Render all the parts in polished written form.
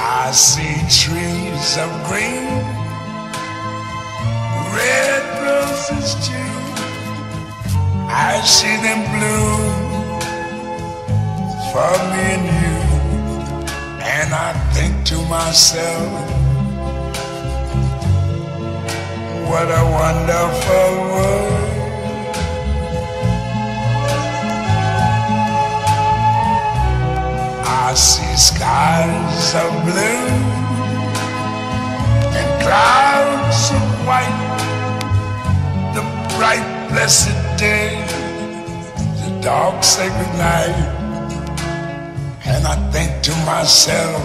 I see trees of green, red roses too. I see them bloom for me and you. And I think to myself, what a wonderful world. I see skies of blue and clouds of white, the bright blessed day, the dark sacred night. And I think to myself,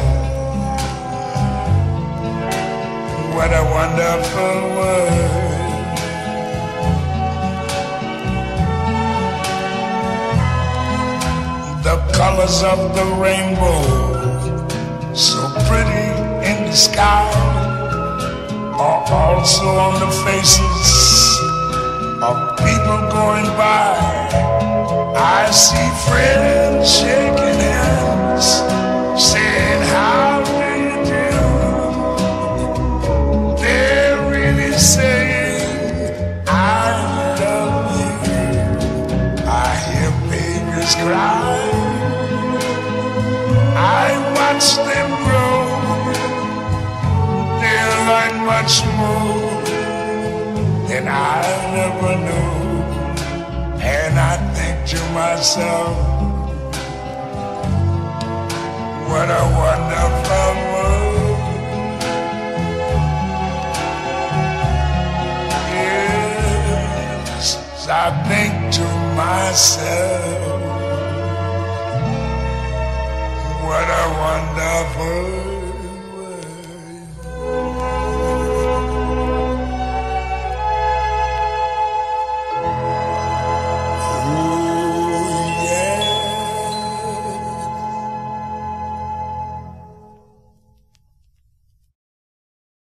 what a wonderful world. The colors of the rainbow, so pretty in the sky, are also on the faces of people going by. I see friends shaking hands, saying, how do you do? They're really saying, I love you. I hear babies cry, I watch them grow. They'll learn much more than I never knew. And I think to myself, what a wonderful world. Yes, I think to myself,